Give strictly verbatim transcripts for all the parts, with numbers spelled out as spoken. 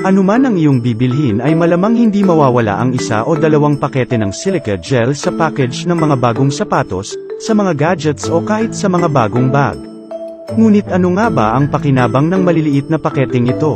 Anuman ang iyong bibilhin ay malamang hindi mawawala ang isa o dalawang pakete ng silica gel sa package ng mga bagong sapatos, sa mga gadgets o kahit sa mga bagong bag. Ngunit ano nga ba ang pakinabang ng maliliit na paketeng ito?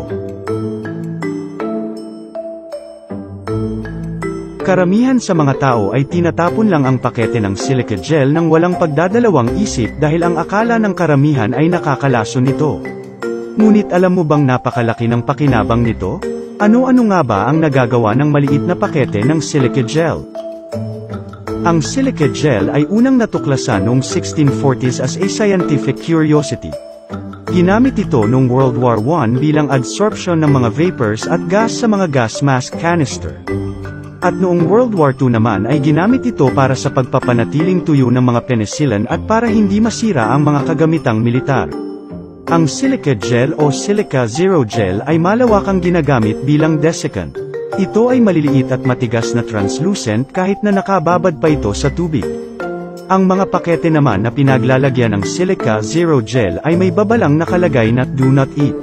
Karamihan sa mga tao ay tinatapon lang ang pakete ng silica gel nang walang pagdadalawang isip dahil ang akala ng karamihan ay nakakalason nito. Ngunit alam mo bang napakalaki ng pakinabang nito? Ano-ano nga ba ang nagagawa ng maliit na pakete ng silica gel? Ang silica gel ay unang natuklasan noong sixteen forties as a scientific curiosity. Ginamit ito noong World War One bilang adsorption ng mga vapors at gas sa mga gas mask canister. At noong World War Two naman ay ginamit ito para sa pagpapanatiling tuyo ng mga penicillin at para hindi masira ang mga kagamitang militar. Ang silica gel o silica zero gel ay malawakang ginagamit bilang desiccant. Ito ay maliliit at matigas na translucent kahit na nakababad pa ito sa tubig. Ang mga pakete naman na pinaglalagyan ng silica zero gel ay may babalang nakalagay na "Do not eat".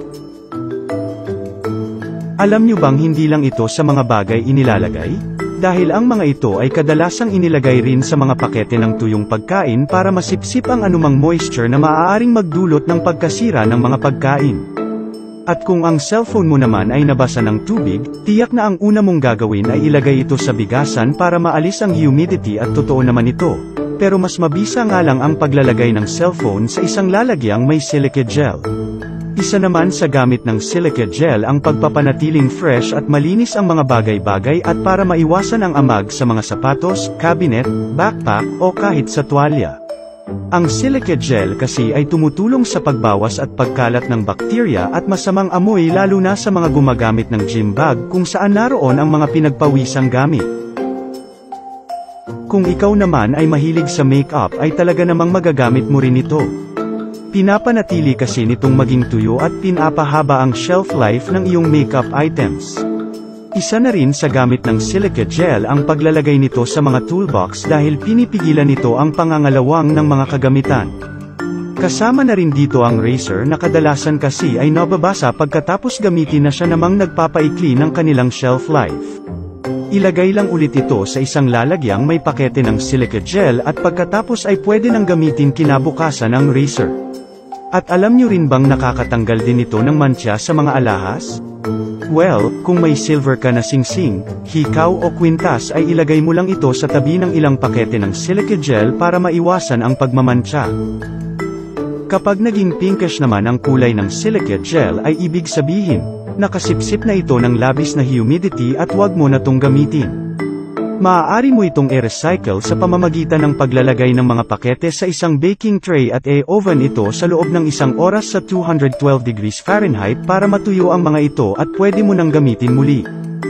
Alam nyo bang hindi lang ito sa mga bagay inilalagay? Dahil ang mga ito ay kadalasang inilagay rin sa mga pakete ng tuyong pagkain para masipsip ang anumang moisture na maaaring magdulot ng pagkasira ng mga pagkain. At kung ang cellphone mo naman ay nabasa ng tubig, tiyak na ang una mong gagawin ay ilagay ito sa bigasan para maalis ang humidity at totoo naman ito. Pero mas mabisa nga lang ang paglalagay ng cellphone sa isang lalagyang may silica gel. Isa naman sa gamit ng silica gel ang pagpapanatiling fresh at malinis ang mga bagay-bagay at para maiwasan ang amag sa mga sapatos, cabinet, backpack, o kahit sa tuwalya. Ang silica gel kasi ay tumutulong sa pagbawas at pagkalat ng bakterya at masamang amoy lalo na sa mga gumagamit ng gym bag kung saan naroon ang mga pinagpawisang gamit. Kung ikaw naman ay mahilig sa makeup ay talaga namang magagamit mo rin ito. Pinapanatili kasi nitong maging tuyo at pinapahaba ang shelf life ng iyong makeup items. Isa na rin sa gamit ng silica gel ang paglalagay nito sa mga toolbox dahil pinipigilan nito ang pangangalawang ng mga kagamitan. Kasama na rin dito ang razor na kadalasan kasi ay nababasa pagkatapos gamitin na siya namang nagpapaikli ng kanilang shelf life. Ilagay lang ulit ito sa isang lalagyang may pakete ng silica gel at pagkatapos ay pwede nang gamitin kinabukasan ang razor. At alam nyo rin bang nakakatanggal din ito ng mantsa sa mga alahas? Well, kung may silver ka na singsing, hikaw o kwintas ay ilagay mo lang ito sa tabi ng ilang pakete ng silica gel para maiwasan ang pagmamantsa. Kapag naging pinkish naman ang kulay ng silica gel ay ibig sabihin, nakasipsip na ito ng labis na humidity at huwag mo na tong gamitin. Maaari mo itong i-recycle sa pamamagitan ng paglalagay ng mga pakete sa isang baking tray at i-oven ito sa loob ng isang oras sa two hundred twelve degrees Fahrenheit para matuyo ang mga ito at pwede mo nang gamitin muli.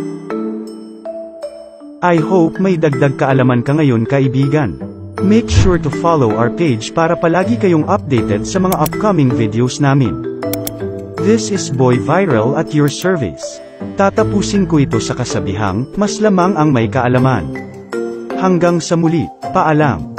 I hope may dagdag kaalaman ka ngayon kaibigan. Make sure to follow our page para palagi kayong updated sa mga upcoming videos namin. This is Boy Viral at your service. Tatapusin ko ito sa kasabihang, mas lamang ang may kaalaman. Hanggang sa muli, paalam.